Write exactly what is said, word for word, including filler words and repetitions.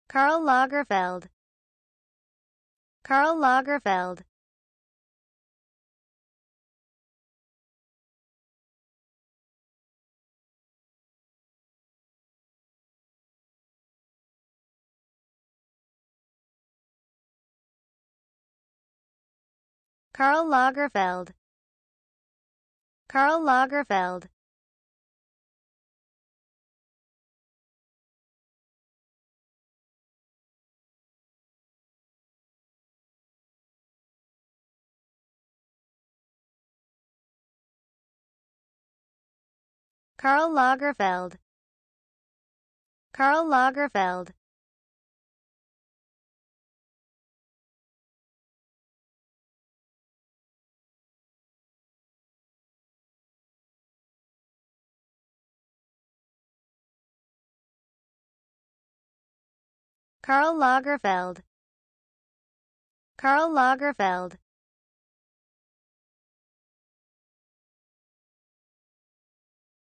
Karl Lagerfeld. Karl Lagerfeld. Karl Lagerfeld. Karl Lagerfeld. Karl Lagerfeld. Karl Lagerfeld. Karl Lagerfeld. Karl Lagerfeld.